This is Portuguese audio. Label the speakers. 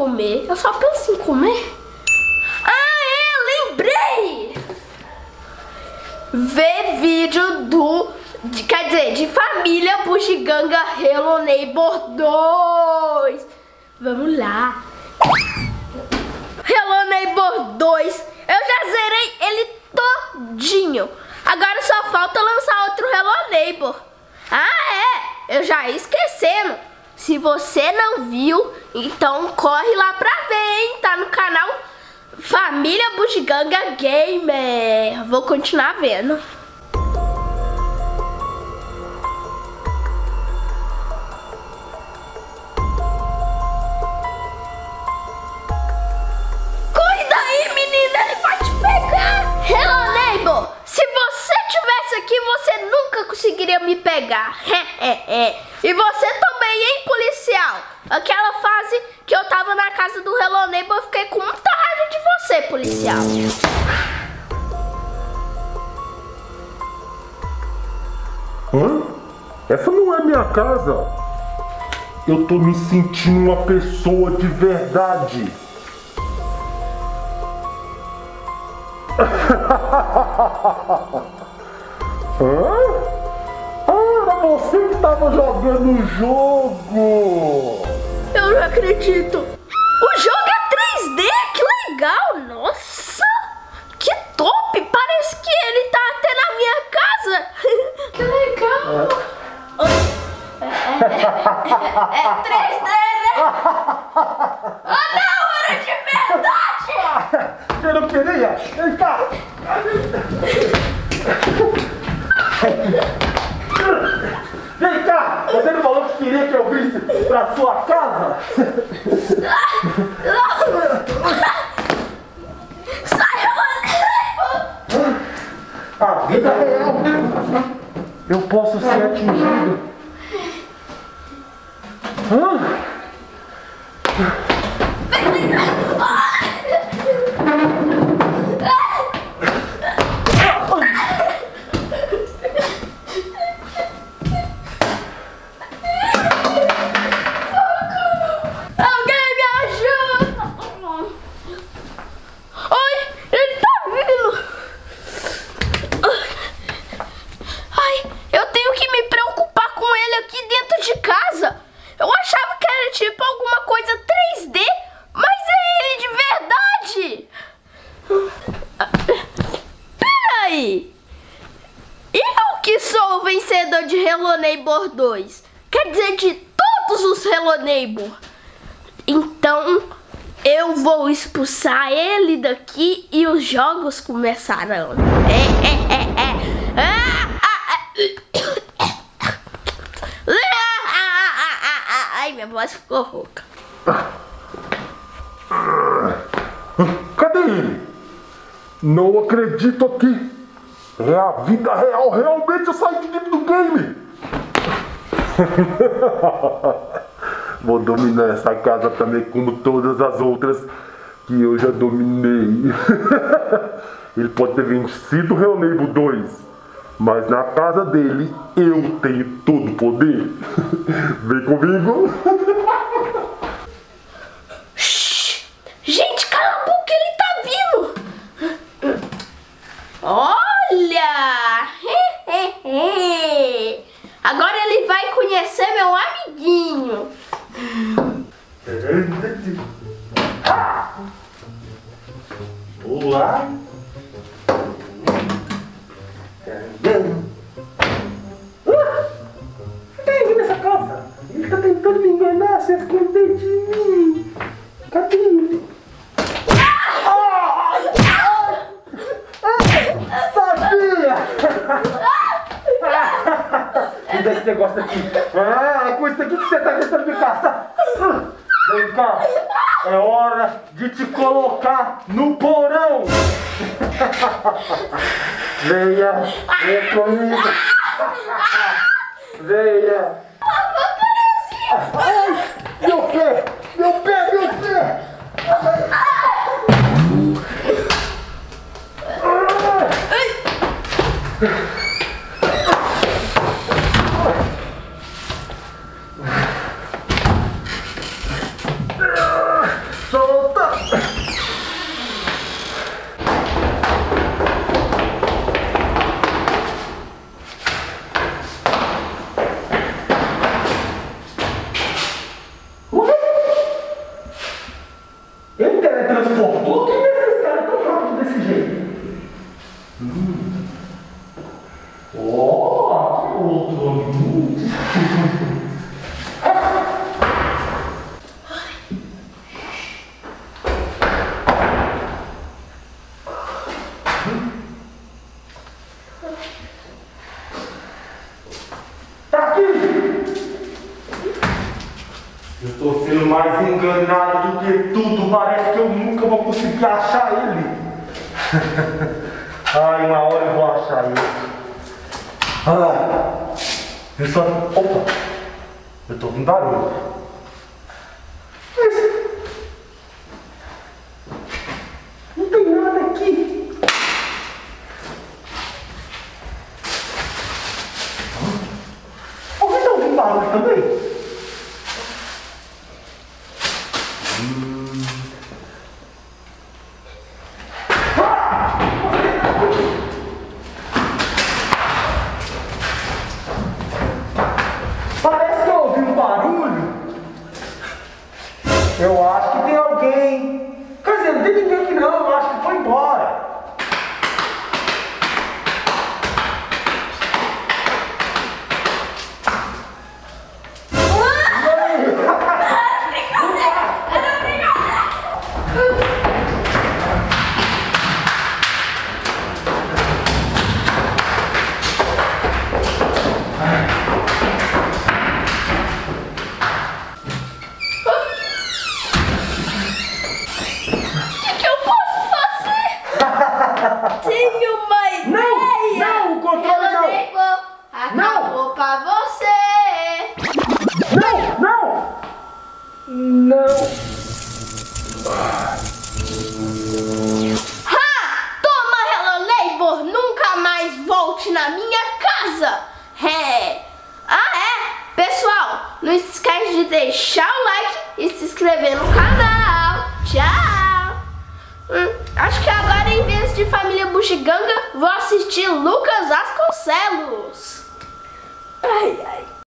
Speaker 1: comer. Eu só penso em comer. Ah, lembrei! Ver vídeo de Família Bugiganga Hello Neighbor 2. Vamos lá. Hello Neighbor 2. Eu já zerei ele todinho. Agora só falta lançar outro Hello Neighbor. Ah, é? Eu já ia esquecendo. Se você não viu, então corre lá pra ver, hein? Tá no canal Família Bugiganga Gamer. Vou continuar vendo. Corre daí, menina, ele vai te pegar. Hello, neighbor. Se você tivesse aqui, você nunca conseguiria me pegar. E você também, hein, policial? Aquela fase que eu tava na casa do Hello Neighbor, eu fiquei com muita raiva de você, policial.
Speaker 2: Hã? Essa não é minha casa. Eu tô me sentindo uma pessoa de verdade. Hã? Ah, era você que tava jogando o jogo.
Speaker 1: Eu não acredito. O jogo é 3D, que legal. Nossa, que top. Parece que ele tá até na minha casa. Que legal. É 3D, né? Oh não, era de verdade.
Speaker 2: Você não queria? Vem cá. Vem cá! Você não falou que queria que eu visse pra sua casa?
Speaker 1: Sai,
Speaker 2: A vida real! Eu posso ser atingido.
Speaker 1: de Hello Neighbor 2. Quer dizer, de todos os Hello Neighbor. Então, eu vou expulsar ele daqui e os jogos começarão. Ai, minha voz ficou rouca.
Speaker 2: Cadê ele? Não acredito aqui. É a vida real. Realmente eu saí de dentro do game. Vou dominar essa casa também, como todas as outras que eu já dominei. Ele pode ter vencido o Hello Neighbor 2, mas na casa dele eu tenho todo o poder. Vem comigo.
Speaker 1: Gente, cala a boca, ele tá vindo. Olha! Agora ele vai conhecer meu amiguinho.
Speaker 2: Olá. Cadê ele nessa casa? Ele tá tentando me enganar, se esconder de mim. Cadê ele? Sabia! Me dá esse negócio aqui. Ah, com isso aqui que você tá tentando me caçar. Vem cá. É hora de te colocar no porão. Venha, venha comigo. Venha. Ai, meu pé, meu pé, meu pé. mais enganado do que tudo. Parece que eu nunca vou conseguir achar ele. Ai, uma hora eu vou achar ele. Ah, eu só... Opa! Eu tô ouvindo barulho. Mas... não tem nada aqui. Alguém tá ouvindo barulho também? Parece que eu ouvi um barulho. Eu acho que tem alguém. Quer dizer, não tem ninguém aqui não. Eu acho que foi embora.
Speaker 1: Tenho uma ideia!
Speaker 2: Não, o controle não!
Speaker 1: Acabou pra você!
Speaker 2: Não!
Speaker 1: Ha! Toma, Hello Neighbor! Nunca mais volte na minha casa! É! Pessoal, não esquece de deixar o like e se inscrever no canal! Tchau! Acho que agora, em vez de Família Bugiganga, vou assistir Lucas Vasconcelos. Ai, ai.